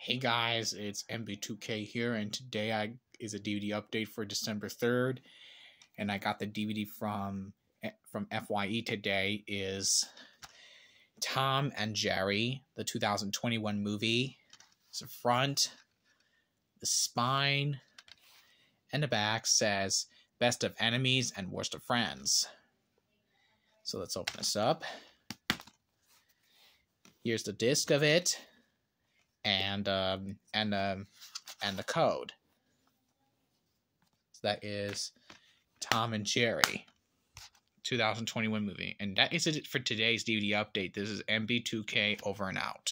Hey guys, it's MB2K here, and today is a DVD update for December 3rd, and I got the DVD from FYE today. Is Tom and Jerry, the 2021 movie. It's the front, the spine, and the back says Best of Enemies and Worst of Friends. So let's open this up. Here's the disc of it. And the code. So that is Tom and Jerry, 2021 movie. And that is it for today's DVD update. This is MB2K over and out.